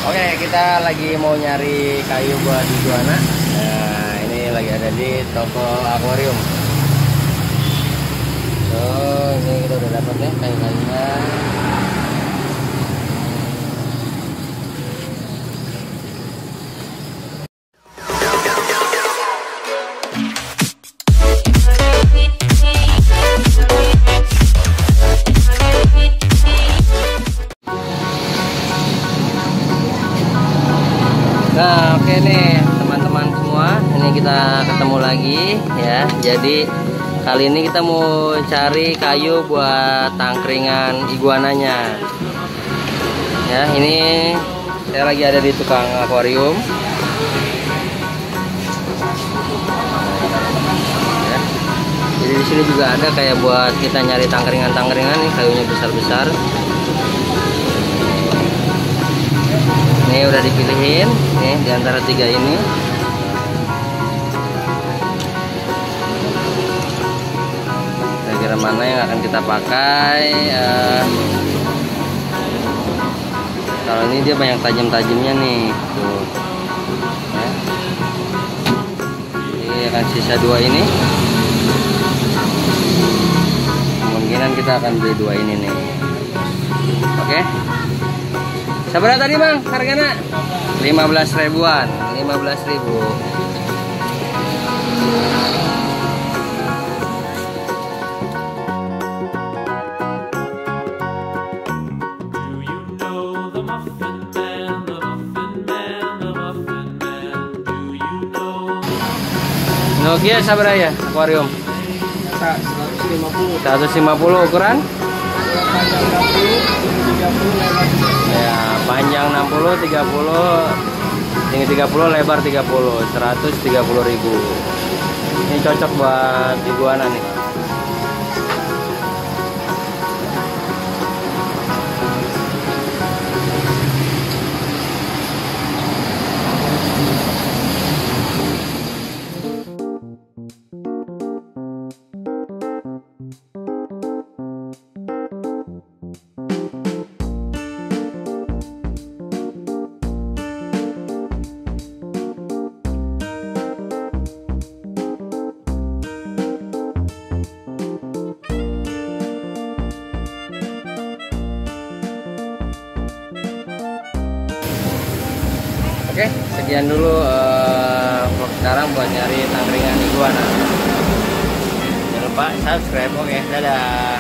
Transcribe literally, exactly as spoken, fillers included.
Oke, kita lagi mau nyari kayu buat iguana. Nah, ini lagi ada di toko akuarium. Oh, ini kita udah dapat ya kayu-kayunya. Nah, oke nih teman-teman semua, ini kita ketemu lagi ya. Jadi kali ini kita mau cari kayu buat tangkringan iguananya. Ya, ini saya lagi ada di tukang akuarium. Ya. Jadi di sini juga ada kayak buat kita nyari tangkringan-tangkringan nih, kayunya besar-besar. Ini udah dipilihin nih di antara tiga ini. Kira-kira mana yang akan kita pakai? Uh, kalau ini dia banyak tajam-tajamnya nih, tuh. Ya. Ini akan sisa dua ini. Kemungkinan kita akan beli dua ini nih. Oke. Seberapa tadi bang harganya? lima belas ribuan, lima belas ribu. Nokia sabar ya akuarium? seratus lima puluh ukuran? Ya, panjang enam puluh, tiga puluh, tinggi tiga puluh, lebar tiga puluh, seratus tiga puluh ribu. Ini cocok buat iguana nih. Oke, sekian dulu uh, vlog sekarang buat nyari tangkringan iguana. Jangan lupa subscribe. Oke, dadah.